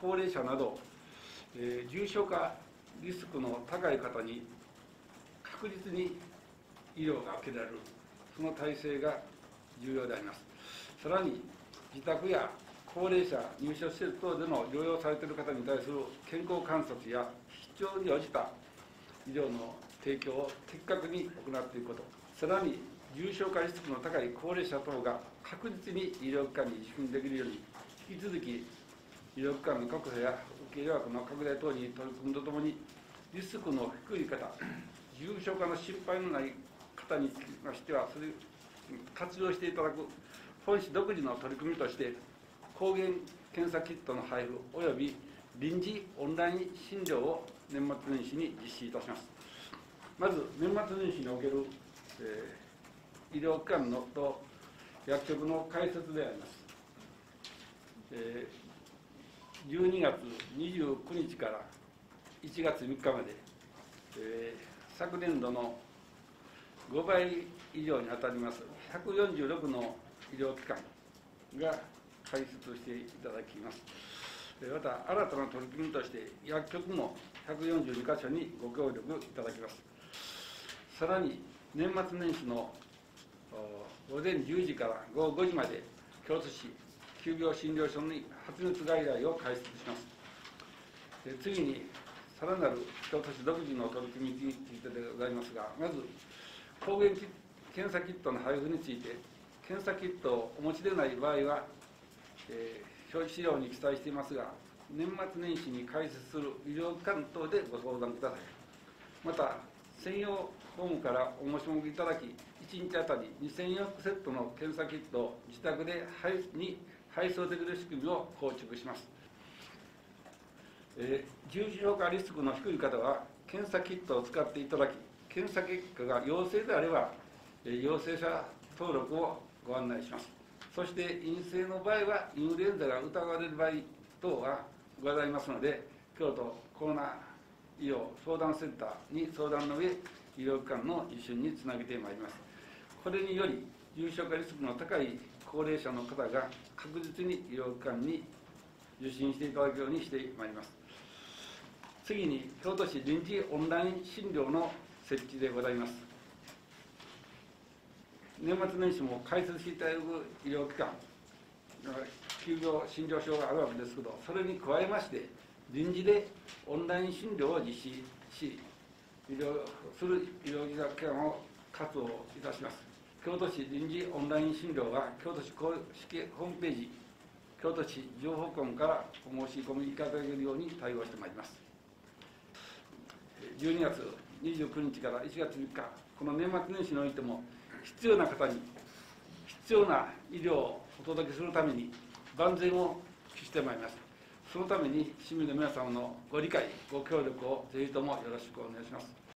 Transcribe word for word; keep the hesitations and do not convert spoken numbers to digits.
高齢者など、えー、重症化リスクの高い方に確実に医療が受けられる、その体制が重要であります。さらに、自宅や高齢者入所施設等での療養されている方に対する健康観察や必要に応じた医療の提供を的確に行っていくこと、さらに重症化リスクの高い高齢者等が確実に医療機関に受診できるように、引き続き医療機関の確保や受け入れ枠の拡大等に取り組むとともに、リスクの低い方、重症化の心配のない方につきましては、それを活用していただく本市独自の取り組みとして、抗原検査キットの配布および臨時オンライン診療を年末年始に実施いたします。まず、年末年始における、えー、医療機関のと薬局の開設であります。えー、じゅうにがつにじゅうくにちからいちがつみっかまで、えー、昨年度のごばい以上に当たりますひゃくよんじゅうろくの医療機関が開設していただきます。また、新たな取り組みとして、薬局もひゃくよんじゅうにかしょにご協力いただきます。さらに、年末年始の午前じゅうじからごごごじまで、京都市急病診療所に発熱外来を開設します。次に、さらなる京都市独自の取り組みについてでございますが、まず、抗原検査キットの配布について、検査キットをお持ちでない場合は、えー、表示資料に記載していますが、年末年始に開設する医療機関等でご相談ください。また、専用フォームからお申し込みいただき、いちにちあたりにせんよんセットの検査キットを自宅で配に配送できる仕組みを構築します。えー、重症化リスクの低い方は、検査キットを使っていただき、検査結果が陽性であれば、えー、陽性者登録をご案内します。そして陰性の場合は、インフルエンザが疑われる場合等がございますので、京都コロナ医療相談センターに相談の上、医療機関の受診につなげてまいります。これにより、重症化リスクの高い高齢者の方が確実に医療機関に受診していただくようにしてまいります。次に、京都市臨時オンライン診療の設置でございます。年末年始も開設していただく医療機関、急病診療所があるわけですけど、それに加えまして、臨時でオンライン診療を実施し、医療する医療機関を活動いたします。京都市臨時オンライン診療は、京都市公式ホームページ、京都市情報コムからお申し込みいただけるように対応してまいります。じゅうにがつにじゅうくにちからいちがつみっか、この年末年始においても、必要な方に必要な医療をお届けするために万全を期してまいります。そのために市民の皆様のご理解、ご協力をぜひともよろしくお願いします。